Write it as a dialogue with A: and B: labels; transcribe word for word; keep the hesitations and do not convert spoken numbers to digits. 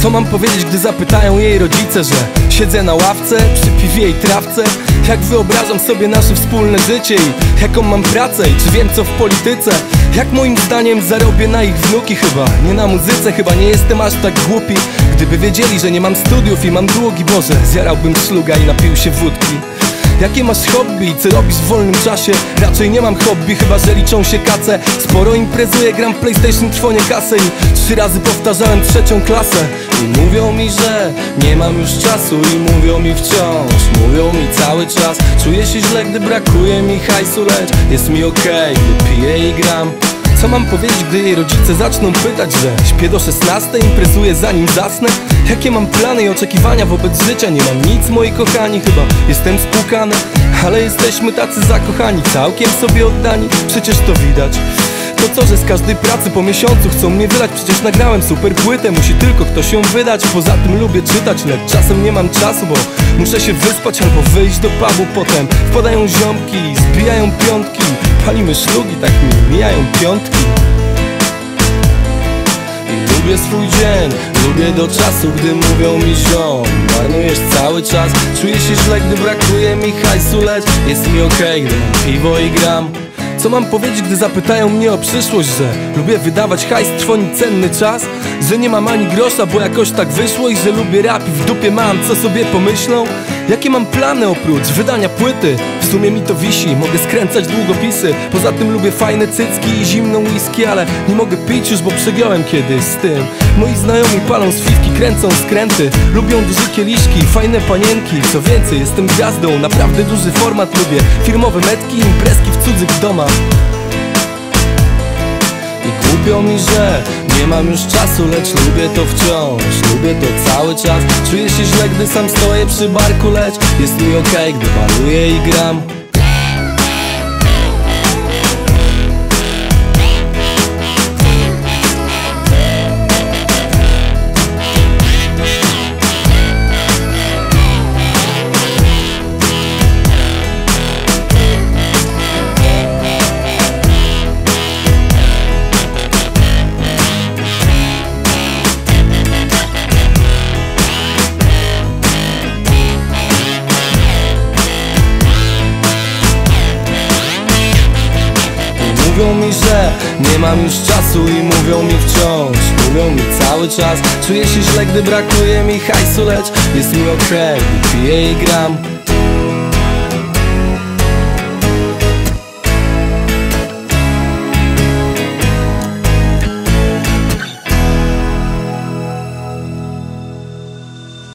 A: Co mam powiedzieć, gdy zapytają jej rodzice, że siedzę na ławce przy piwie i trawce? Jak wyobrażam sobie nasze wspólne życie i jaką mam pracę i czy wiem co w polityce? Jak moim zdaniem zarobię na ich wnuki? Chyba nie na muzyce, chyba nie jestem aż tak głupi. Gdyby wiedzieli, że nie mam studiów i mam długi, Boże, zjarałbym szluga i napił się wódki. Jakie masz hobby i co robisz w wolnym czasie? Raczej nie mam hobby, chyba że liczą się kace. Sporo imprezuję, gram w PlayStation, trwonię kasę i trzy razy powtarzałem trzecią klasę. I mówią mi, że nie mam już czasu i mówią mi wciąż, mówią mi cały czas. Czuję się źle, gdy brakuje mi hajsu, lecz jest mi okej, gdy piję i gram. Co mam powiedzieć, gdy jej rodzice zaczną pytać, że śpię do szesnastej, imprezuję zanim zasnę? Jakie mam plany i oczekiwania wobec życia? Nie mam nic, moi kochani, chyba jestem spłukany. Ale jesteśmy tacy zakochani, całkiem sobie oddani, przecież to widać. To co, że z każdej pracy po miesiącu chcą mnie wylać? Przecież nagrałem super płytę, musi tylko ktoś ją wydać. Poza tym lubię czytać, lecz czasem nie mam czasu, bo muszę się wyspać albo wyjść do pubu. Potem wpadają ziomki, zbijają piątki, palimy szlugi, tak mi mijają piątki. I lubię swój dzień, lubię do czasu, gdy mówią mi ziom, marnujesz cały czas. Czuję się źle, gdy brakuje mi hajsu, lecz jest mi okej, gdy mam piwo i gram. Co mam powiedzieć, gdy zapytają mnie o przyszłość? Że lubię wydawać hajs, trwonić cenny czas? Że nie mam ani grosza, bo jakoś tak wyszło? I że lubię rap i w dupie mam, co sobie pomyślą? Jakie mam plany oprócz wydania płyty? W sumie mi to wisi, mogę skręcać długopisy. Poza tym lubię fajne cycki i zimną whisky, ale nie mogę pić już, bo przegiąłem kiedyś z tym. Moi znajomi palą swiwki, kręcą skręty, lubią duże kieliszki, fajne panienki. Co więcej, jestem gwiazdą, naprawdę duży format lubię. Firmowe metki, imprezki w cudzych domach. I głupio mi, że nie mam już czasu, lecz lubię to wciąż, lubię to cały czas. Czuję się źle, gdy sam stoję przy barku, lecz jest mi okej, gdy baluję i gram. Mówią mi, że nie mam już czasu i mówią mi wciąż, mówią mi cały czas. Czuję się źle, gdy brakuje mi hajsu, lecz jest mi okej, gdy piję i gram.